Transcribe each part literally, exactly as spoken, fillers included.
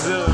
bro.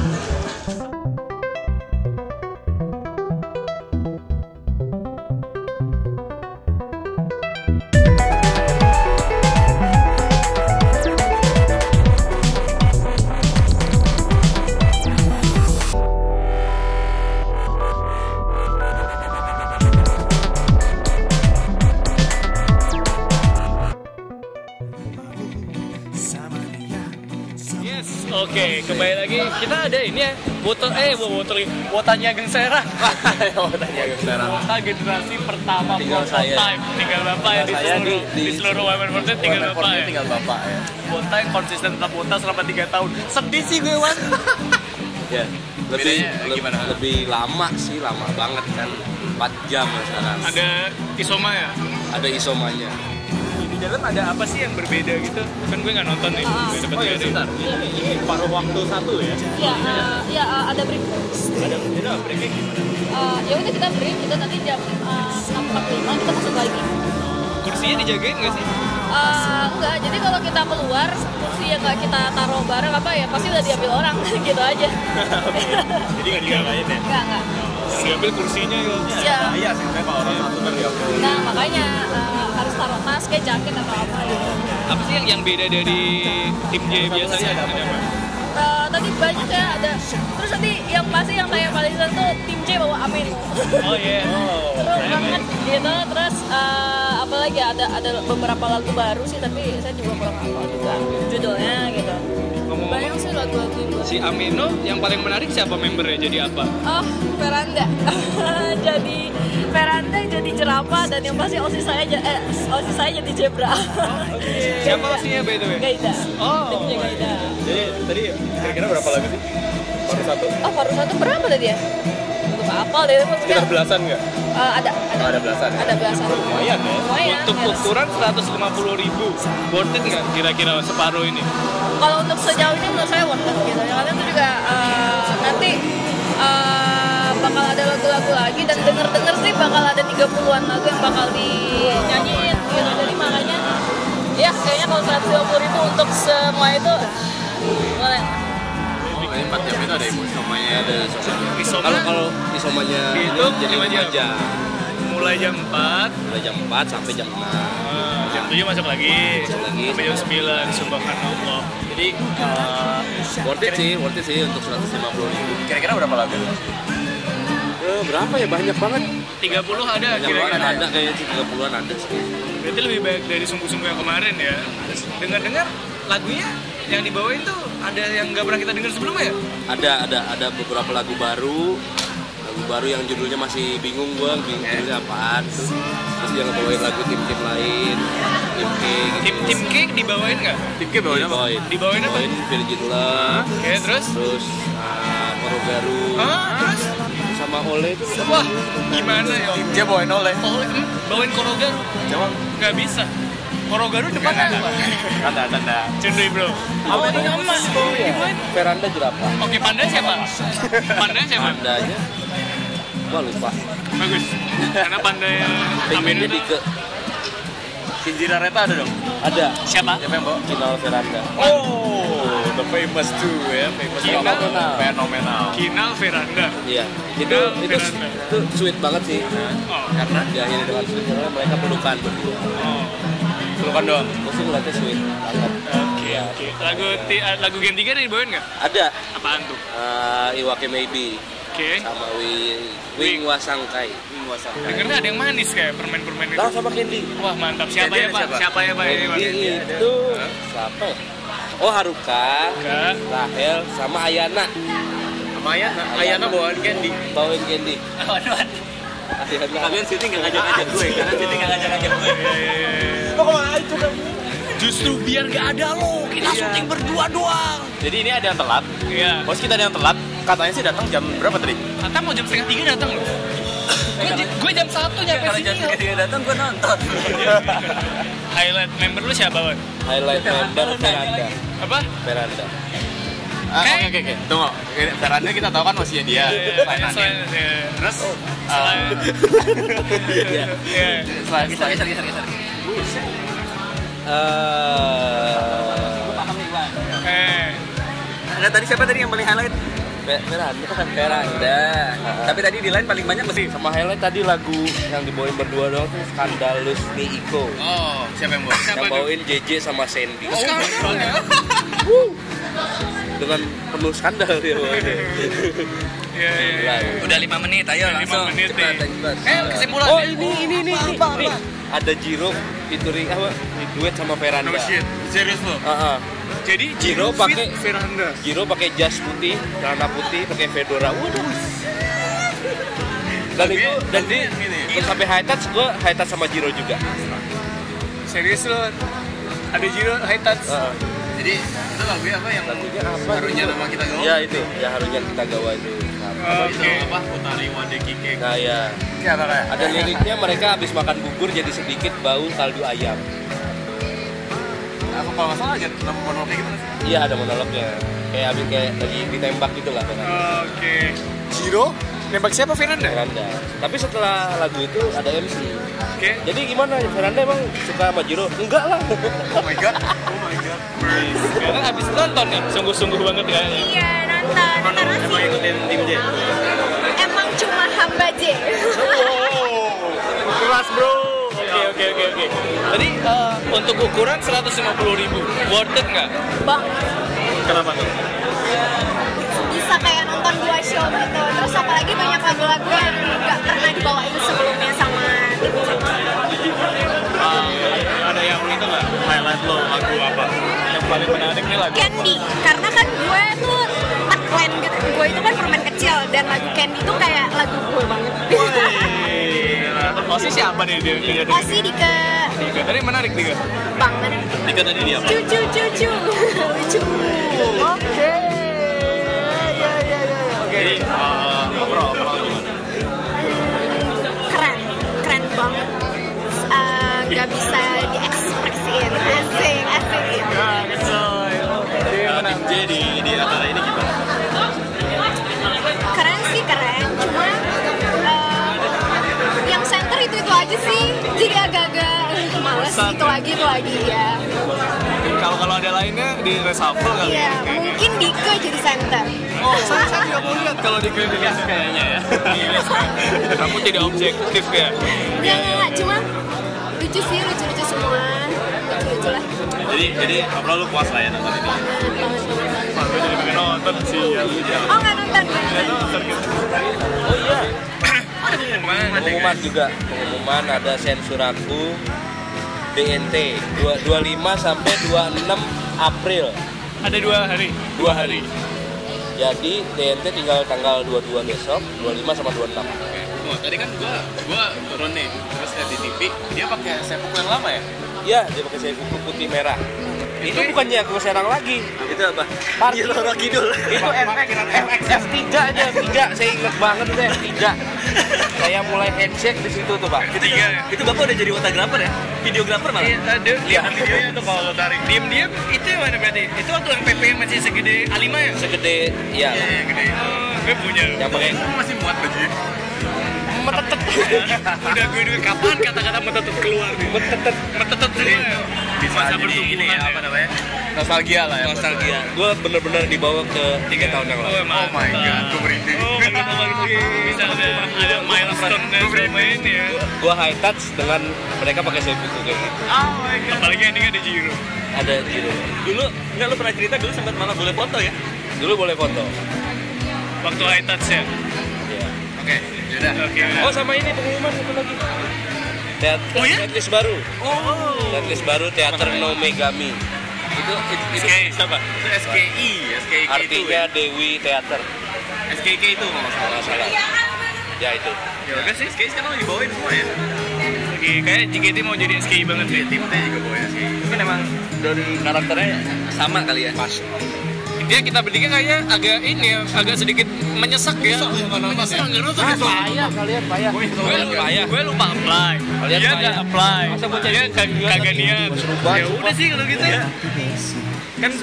Oke, okay, kembali lagi. Kita ada ini ya, botol eh botol Wotanya Ageng Serang. Wotanya Ageng Serang. Wota generasi pertama tinggal saya. Time. Tinggal Bapak ya di seluruh di, di seluruh Women Force tinggal Bapak ya. Tinggal Bapak ya. Wota yang konsisten tetap Wota selama tiga tahun. Sedih sih gue, Wan. Ya, lebih gimana? Lebih lama sih, lama banget kan. empat jam sekarang. Ada isoma ya? Ada isomanya. Di dalam ada apa sih yang berbeda gitu? Kan gue nggak nonton nih. Uh, oh ya sebentar. Ini, ini paruh waktu satu ya? Iya, uh, ya uh, ada break. Ada ada breaknya gimana? Uh, ya udah kita break, kita nanti jam uh, enam empat puluh lima kita masuk lagi. Kursinya dijagain nggak sih? Uh, enggak, jadi kalau kita keluar kursi yang nggak kita taruh bareng apa ya pasti udah diambil orang gitu aja. Jadi nggak digapain ya? Enggak enggak. Diambil kursinya ya? Iya. Iya sih, kalau orang satu kan diambil. Nah makanya uh, harus taruh tas kayak jaket atau apa gitu. Apa sih yang yang beda dari tim J biasanya? Ada apa? Uh, tadi banyak ya ada. Terus nanti yang pasti yang saya paling senang tuh tim J bawa Amin. Oh iya. Yeah. Oh. Seru banget gitu. Terus uh, apa lagi ada ada beberapa lagu baru sih tapi saya juga kurang hafal juga judulnya gitu. Banyak sih lagu-lagu yang baru. Si Amino yang paling menarik siapa membernya jadi apa? Oh, Veranda. Jadi Veranda jadi jerapah dan yang pasti osis saya eh osis saya jadi zebra. Oh, okay. Siapa osinya by the way? Gaida. Oh. Timnya Gaida. Jadi tadi kira-kira berapa lagu sih? Baru satu? Oh, baru satu berapa tadi ya? Lupa hafal deh. Sekitar belasan nggak? Uh, ada, ada. Oh, ada belasan. Ya? Ada belasan. Lumayan ya. Lumayan. Untuk ya. ukuran seratus lima puluh ribu, worth it nggak kira-kira separuh ini? Kalau untuk sejauh ini menurut saya worth it gitu. Yang lain itu juga uh, nanti uh, bakal ada lagu-lagu lagi dan denger-denger sih bakal ada tiga puluhan lagu yang bakal dinyanyiin gitu. Jadi makanya ya kayaknya kalau seratus lima puluh ribu untuk semua itu boleh. Ini empat jam itu ada isomanya, ada isomanya. Isoma? Kalau kalau isomanya itu jadi lima lima jam. Mulai jam empat, Mulai jam empat sampai jam enam. uh, jam tujuh masuk lagi, Masuk lagi. sampai jam sembilan, subhanallah. Jadi uh, Worth it sih, worth it sih untuk seratus lima puluh ribu. kira-kira berapa lagu? Eh, berapa ya? Banyak banget. tiga puluh ada Banyak kira-kira. banget, ada kayaknya sih tiga puluhan ada sih. Berarti lebih baik dari sungguh-sungguh yang kemarin ya. Dengar-dengar lagunya yang dibawain tuh ada yang nggak pernah kita dengar sebelumnya ya? Ada ada ada beberapa lagu baru. Lagu baru yang judulnya masih bingung gua, bingung judulnya apaan. Terus dia ngebawain lagu tim-tim lain, tim K gitu. Tim tim K dibawain nggak? Tim K Dibawain. Dibawain apa? Dibawain Virgin Love. Oke, terus? Terus uh, Korogaru. Hah? Terus? Sama Oleh itu. Wah, gimana ya? Dia bawain oleh. Oleh, hmm, bawain Korogaru. Coba. Nggak bisa. Korogaru depannya apa? Tanda tanda. Cendui bro. Apa ini nama? Dibawain. Veranda jerapah. Oke, Panda siapa? Panda siapa? Panda aja. Gua lupa. Bagus. Karena Panda yang Amin Pengennya itu. di ke Kinjira Reta ada dong. ada. Siapa? Siapa yang bawa? Kinal Veranda. Oh, the famous too ya, famous Kinal. fenomenal. Fenomenal. Kinal Veranda. Iya. Itu Kinal itu, Veranda. itu sweet banget sih. Oh, Karena diakhiri dengan sweet karena mereka pelukan berdua. oh. Pelukan doang. Gue sih ngeliatnya sweet banget. Oke, oke. Lagu ti- eh, lagu Gen tiga dibawain nggak? Ada Apaan tuh? uh, Iwake Maybe Oke. sama Wi Wing Wasangkai. Wing Wasangkai. Dengarnya ada yang manis kayak permen-permen itu. Tahu sama Candy. Wah mantap. Siapa Candy ya ada Pak? siapa? Siapa ya Pak? Ini Pak? Candy itu siapa ya? Oh Haruka, Kak. Rahel sama Ayana. Sama Ayana. Ayana bawain Candy. Bawain Candy. Waduh, waduh. Ayana. Kalian sini nggak ngajak-ngajak gue. Kalian sini nggak ngajak-ngajak gue. Iya, iya, iya. Kok kemana itu dong? Justru biar nggak ada lo, kita Iya. syuting berdua doang. Jadi ini ada yang telat. Iya. Bos kita ada yang telat. Katanya sih datang jam berapa tadi? Kata mau jam setengah tiga datang loh. Gue gue jam satu nyampe Kalau sini. jam loh. tiga datang gue nonton. Highlight member lu siapa Wan? Highlight member Veranda. Apa? Veranda. Ah, Kayak- Oke oke oke. Tunggu. Veranda kita tahu kan usia dia. Iya, Selain Anin. selain- iya. Terus Selain- Iya. Iya. selain selain geser geser geser. Eh, Eh, Ada tadi siapa tadi yang paling highlight? Fe- Veranda kan Veranda. Tapi tadi di line paling banyak mesti. Sama highlight tadi lagu yang dibawain berdua doang tuh Skandalus ni Iko. Oh, siapa yang bawa? Yang bawain J J sama Sandy. Oh, skandal ya. Dengan penuh skandal dia bawainnya. Iya, iya, iya. Udah lima menit, ayo lima langsung. menit nih. Eh, kesimpulan. Oh ini ini ini ini. Ada Jiro featuring apa? Duet sama Veranda. No shit. Serius lo? Heeh. Jadi Jiro Jiro pakai- fit Veranda. Jiro pakai jas putih, celana putih, pakai fedora. Waduh. Dan itu dan di terus sampai high touch gue high touch sama Jiro juga. Serius lo? Ada Jiro high touch. Heeh. Jadi itu lagunya apa yang Lagunya apa? harunya nama kita gaul? Ya itu, ya harunya kita gawa itu. Apa itu Oke. apa? Utari Wade Kike. Nah ya, Ya apa kayak? ada liriknya mereka habis makan bubur jadi sedikit bau kaldu ayam. Aku kalau nggak salah aja nama monolognya gimana sih? Iya ada monolognya. Kayak habis kayak lagi ditembak gitu lah kan. Oke. Jiro nembak siapa Veranda? Veranda. Tapi setelah lagu itu ada M C. Oke. Jadi gimana? Veranda emang suka sama Jiro? Enggak lah. Oh my god. Oh my god. Sekarang habis nonton nih, sungguh-sungguh banget kayaknya. Iya, nonton, nonton Emang sih. ikutin tim J. Emang cuma hamba J. Keras bro. Oke oke oke oke. Jadi eh, untuk ukuran seratus lima puluh ribu, worth it nggak? Bang, Kenapa tuh? bisa kayak nonton dua show gitu. Terus apalagi banyak lagu-lagu yang nggak pernah dibawain sebelumnya sama tim J. Ada yang itu nggak? Highlight lo lagu apa? Yang paling menarik nih lagu. Candy, karena kan gue tuh tagline gitu. Gue itu kan permen kecil dan lagu Candy tuh kayak lagu gue banget. Osi siapa nih dia? dia, dia. Osi Dika Tiga. Tadi menarik tiga. banget. Dika tadi dia apa? Cucu cucu lucu. Oke. Ya ya ya. Oke. Jadi eh, overall overall gimana? Keren, keren banget. Eh, Gak bisa diekspresiin. Asik, asik. Ya, kecoy. Jadi Eh, menang. tim J di di acara ini gimana? Keren sih keren. Cuma eh, yang center itu itu aja sih. Jadi agak-agak males Bosan. itu lagi itu lagi ya. Kalau kalau ada lainnya di reshuffle kali. Iya, ya? mungkin Dika jadi center. Oh, saya, saya juga mau lihat kalau di klinik kayaknya ya. Kamu tidak objektif ya. Ya nggak, cuma lucu sih, lucu-lucu semua. Lucu-lucu lah. Jadi jadi overall lu puas lah ya nonton ini. Wah, gue jadi pengen nonton sih ya. Oh nggak nonton, nggak Nggak nonton. nonton gitu. Oh iya. Ada pengumuman. Pengumuman juga. Pengumuman ada sensuraku D N T dua puluh lima sampai dua puluh enam April. Ada dua hari. Dua hari. Jadi D N T tinggal tanggal dua puluh dua besok, dua puluh lima sama dua puluh enam. Oh, tadi kan gua gua turun nih, terus lihat di T V, dia pakai sepupu yang lama ya? Iya, dia pakai sepupu putih merah. Itu bukannya ke Serang lagi. Itu apa? Party. Loro Kidul. Itu F X F X F tiga aja, tiga. Saya ingat banget itu F tiga. Saya mulai handshake di situ tuh, Pak. Ketiga ya. Itu Bapak udah jadi fotografer ya? Videografer malah? Iya, ada. Lihat videonya tuh kalau lo tarik. Diam-diam itu yang mana berarti? Itu waktu yang P P yang masih segede A lima ya? Segede ya. Iya, yang gede. Oh, gue punya. Yang pakai Kamu masih muat baju? metetet. Udah gue duit kapan kata-kata metetet keluar nih? Metetet. Metetet semua ya? Bisa Masa jadi ini pertumbuhan ya, apa namanya? Nostalgia lah ya. Nostalgia. Gue bener-bener dibawa ke tiga tahun yang lalu. Oh my god, gue merinding. Oh my god, oh my god. Bisa ada ada milestone dan selama ini ya. Gue high touch dengan mereka pakai sepupu kayak gitu. Oh my god. Apalagi endingnya ada Jiro. Ada Jiro. Dulu, enggak lu pernah cerita dulu sempat malah boleh foto ya? Dulu boleh foto. Waktu high touch ya. Iya. Oke, yaudah. Oke. Oh sama ini pengumuman satu lagi. Teater Oh, ya? setlist baru. Oh. Setlist baru Teater No Megami. Itu itu, itu siapa? Itu S K I, S K I itu. Artinya Ya? Dewi Teater. S K K itu nggak masalah. Nggak salah. Ya itu. Ya udah sih, S K I sekarang lagi bawain semua ya. Oke, kayak J K T mau jadi S K I banget ya. Timnya juga bawain S K I. Mungkin emang dari karakternya sama kali ya. Pas. Dia kita bertiga kayaknya agak ini ya, agak sedikit menyesak ya. Menyesak nggak nonton itu. Payah kalian payah. Gue Kalian payah. gue lupa apply. Kalian Dia payah. nggak apply. Masa bocah Dia itu kag- juga kagak lagi niat. seru banget, Ya udah sih kalau gitu. Kan.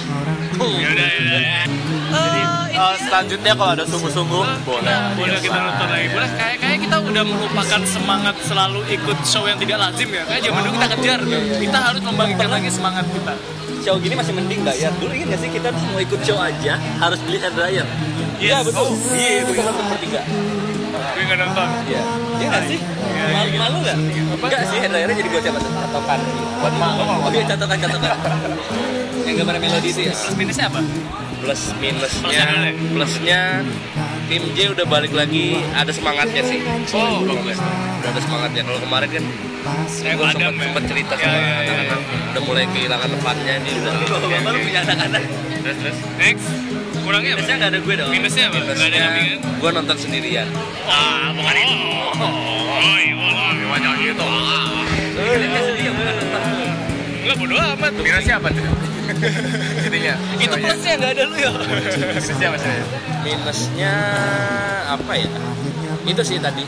Ya udah ya. Jadi eh, selanjutnya kalau ada sungguh-sungguh boleh. Boleh kita nonton lagi. Boleh kayak kayak kita kita udah melupakan semangat selalu ikut show yang tidak lazim ya. Kayak zaman dulu kita kejar, kita harus membangkitkan lagi semangat kita. Show gini masih mending bayar. Dulu ingat gak sih kita tuh mau ikut show aja harus beli hair dryer. Iya Yes. betul. Oh, Iya itu kita nonton bertiga. Gue nggak nonton. Iya. Iya nggak sih? Iya, Malu, iya. malu nggak? Enggak sih hair dryernya jadi gue siapa? Catokan. Buat mak lo Oh iya catokan catokan. Yang gambar melodi itu ya. Plus minusnya apa? Plus minusnya, Plusnya dulu ya? plusnya tim J udah balik lagi, ada semangatnya sih. Oh, bagus. Udah ada semangatnya. Kalau kemarin kan Saya gue padam sempat ya. sempat cerita Ya, sama ya, ya, anak-anak udah mulai kehilangan tempatnya ini udah bapak lu punya anak-anak. Terus terus. Next. Kurangnya apa? Minusnya nggak ada gue dong. Minusnya apa? Nggak ada Minusnya dampingan? gue nonton sendirian. Ah, bukan itu. Oh, iya, wah, gimana gitu? Kayaknya sedih ya bukan nonton. Enggak bodo amat. minusnya apa tuh? Intinya Itu plusnya nggak ada lu ya. minusnya apa sih? Minusnya apa ya? Itu sih tadi.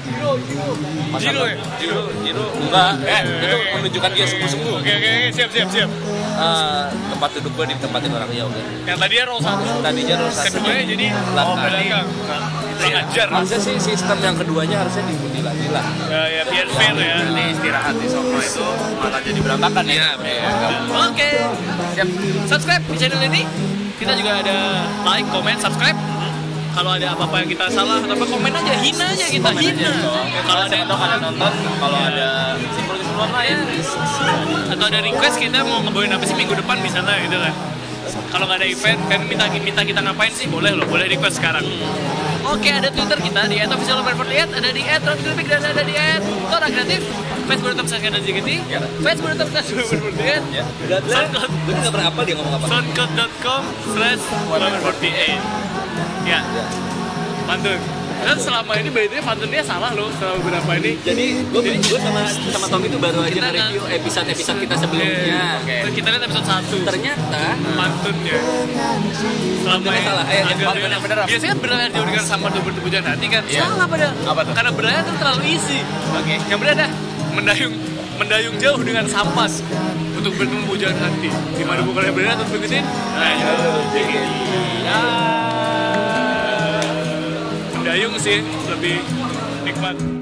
Jiro ya? Jiro, Jiro enggak. Eh, itu menunjukkan dia sungguh-sungguh. Oke, oke, oke, siap, siap, siap. Eh, tempat duduk gue ditempatin orang ya oke. Yang tadinya roll satu, Tadinya harus satu. keduanya jadi belakang. belakang. Iya. Ajar. Harusnya sih sistem yang keduanya harusnya diikuti lagi lah. Ya, ya, biar fair ya. Nanti istirahat di sofa itu malah jadi berantakan ya. Iya, betul. Oke, siap. Subscribe di channel ini. Kita juga ada like, comment, subscribe. Kalau ada apa-apa yang kita salah atau apa komen aja, hina aja kita, hina. Kalau ada yang Kalau ada nonton, kalau ada simpul-simpul lain, atau ada request kita mau ngebawain apa sih minggu depan misalnya gitu kan. Kalau nggak ada event, kan minta minta kita ngapain sih? Boleh loh, boleh request sekarang. Oke, ada Twitter kita di et official empat puluh delapan, ada di et rongripik dan ada di et tora kreatif. Facebook dot com slash kanda j k t, Facebook dot com slash empat puluh delapan, Soundcloud Gue nggak pernah apa dia ngomong apa. soundcloud dot com slash empat puluh delapan. Ya, pantun. Dan selama ini by the way pantunnya salah loh selama beberapa ini. Jadi gue gue sama sama Tommy itu baru aja Kita nge-review episode-episode kita sebelumnya. Oke. Kita lihat episode satu. Ternyata Pantunnya selama Pantunnya salah. Eh, agak- pantun yang bener apa? biasanya benar jauh dengan sama tubuh tubuhan hati kan. Iya. Salah pada. Apa tuh? Karena beranya tuh terlalu isi. Oke. Yang benar dah mendayung mendayung jauh dengan sampas untuk bertemu pujaan hati. Di mana bukan yang benar atau begini? Nah, itu. Ya. Mendayung sih lebih nikmat.